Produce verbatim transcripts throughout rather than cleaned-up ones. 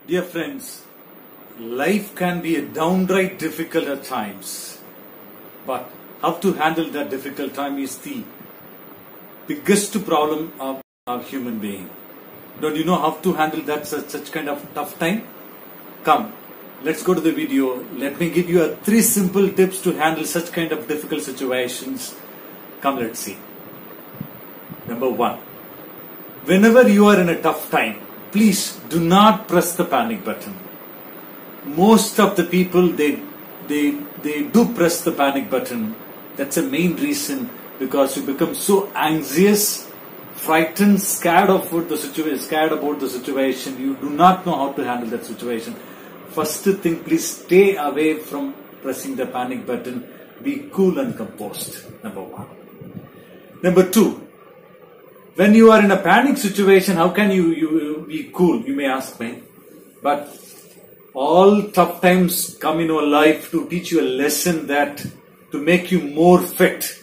Dear friends, life can be a downright difficult at times, but how to handle that difficult time is the biggest problem of our human being. Don't you know how to handle that such, such kind of tough time? Come, let's go to the video. Let me give you a three simple tips to handle such kind of difficult situations. Come, let's see. Number one, whenever you are in a tough time, please do not press the panic button. Most of the people, they, they, they do press the panic button. That's the main reason, because you become so anxious, frightened, scared of the situation, scared about the situation. You do not know how to handle that situation. First thing, please stay away from pressing the panic button. Be cool and composed. Number one. Number two, when you are in a panic situation, how can you, you be cool? You may ask me. But all tough times come in your life to teach you a lesson, that to make you more fit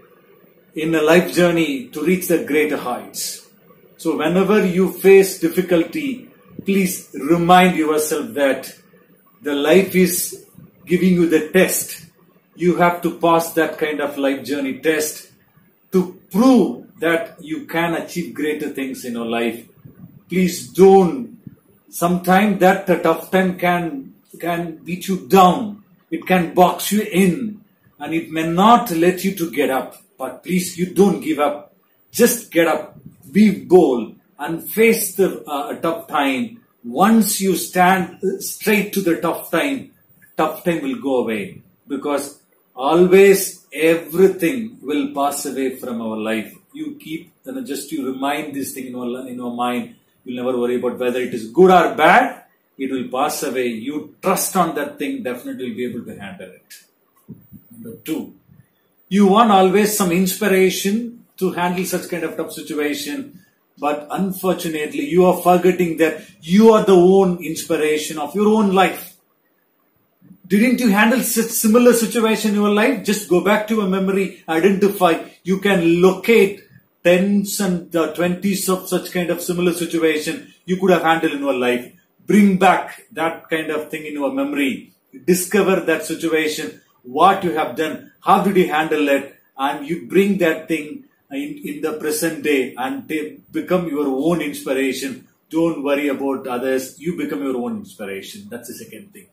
in a life journey to reach the greater heights. So whenever you face difficulty, please remind yourself that the life is giving you the test. You have to pass that kind of life journey test to prove that you can achieve greater things in your life. Please don't. Sometimes that a tough time can, can beat you down. It can box you in, and it may not let you to get up. But please, you don't give up. Just get up. Be bold and face the uh, tough time. Once you stand straight to the tough time, tough time will go away. Because always everything will pass away from our life. You keep, you know, just you remind this thing in your, in your mind. You'll never worry about whether it is good or bad. It will pass away. You trust on that thing, definitely will be able to handle it. Number two, you want always some inspiration to handle such kind of tough situation. But unfortunately, you are forgetting that you are the own inspiration of your own life. Didn't you handle such similar situation in your life? Just go back to your memory, identify. You can locate tens and uh, twenties of such kind of similar situation you could have handled in your life. Bring back that kind of thing in your memory. Discover that situation, what you have done, how did you handle it, and you bring that thing in, in the present day and they become your own inspiration. Don't worry about others. You become your own inspiration. That's the second thing.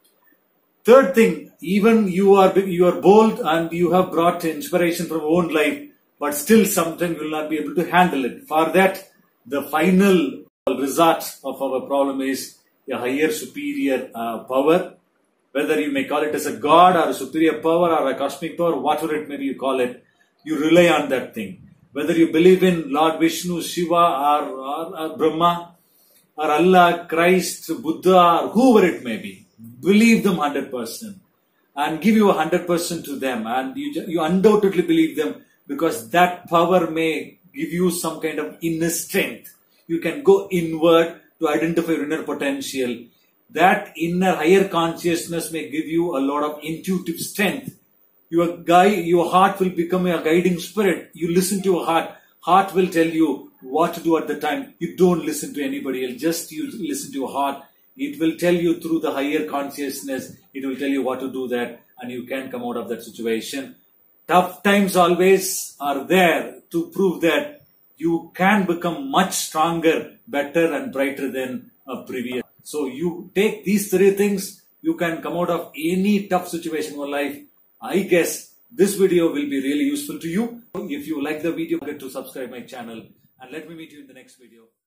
Third thing, even you are you are bold and you have brought inspiration from your own life, but still sometimes you will not be able to handle it. For that, the final result of our problem is a higher superior uh, power. Whether you may call it as a god or a superior power or a cosmic power, whatever it may be you call it, you rely on that thing. Whether you believe in Lord Vishnu, Shiva or, or, or Brahma or Allah, Christ, Buddha or whoever it may be, believe them one hundred percent and give you one hundred percent to them, and you, you undoubtedly believe them, because that power may give you some kind of inner strength. You can go inward to identify your inner potential. That inner higher consciousness may give you a lot of intuitive strength. Your guide, your heart will become a guiding spirit. You listen to your heart. Heart will tell you what to do at the time. You don't listen to anybody else. Just you listen to your heart. It will tell you through the higher consciousness. It will tell you what to do that, and you can come out of that situation. Tough times always are there to prove that you can become much stronger, better and brighter than a previous. So you take these three things, you can come out of any tough situation in your life. I guess this video will be really useful to you. If you like the video, get to subscribe my channel, and let me meet you in the next video.